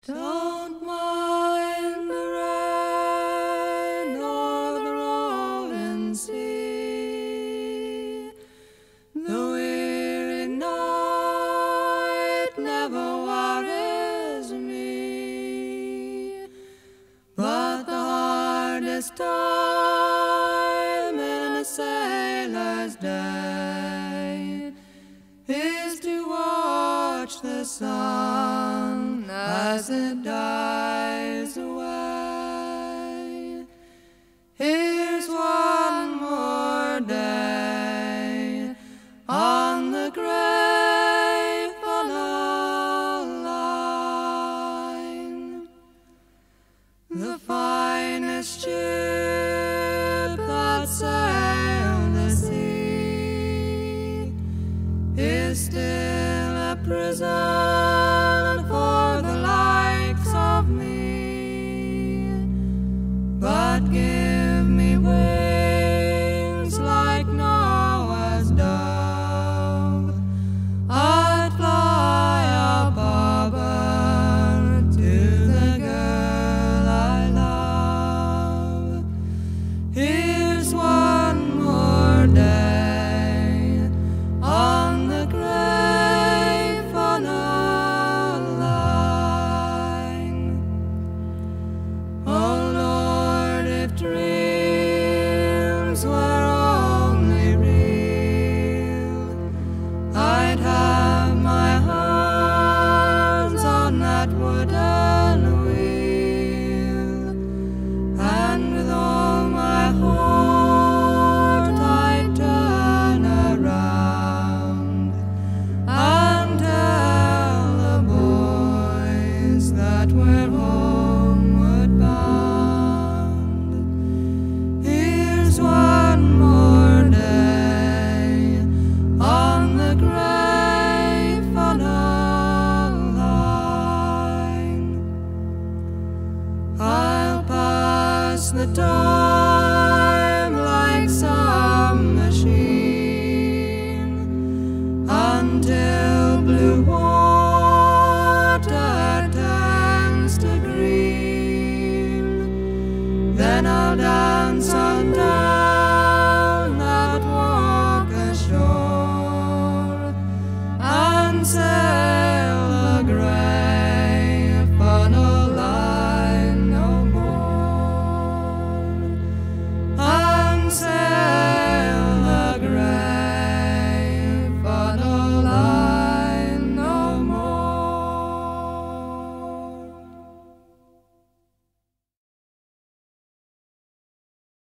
Don't mind the rain or the rolling sea. The weary night never worries me, but the hardest time in a sailor's day is to watch the sun as it dies away. Here's one more day on the great funnel line. The finest ship that sailed the sea is still a prison for the likes of me, but give me wings like Noah's dove. I'd fly above her to the girl I love. Here's one more day on the great funnel line. Oh Lord, if dreams were only real, I'd have my hands on that wooden wheel, and with all my heart I'd turn around and tell the boys that we're homeward bound. Here's one more day on the great funnel line. I'll pass the door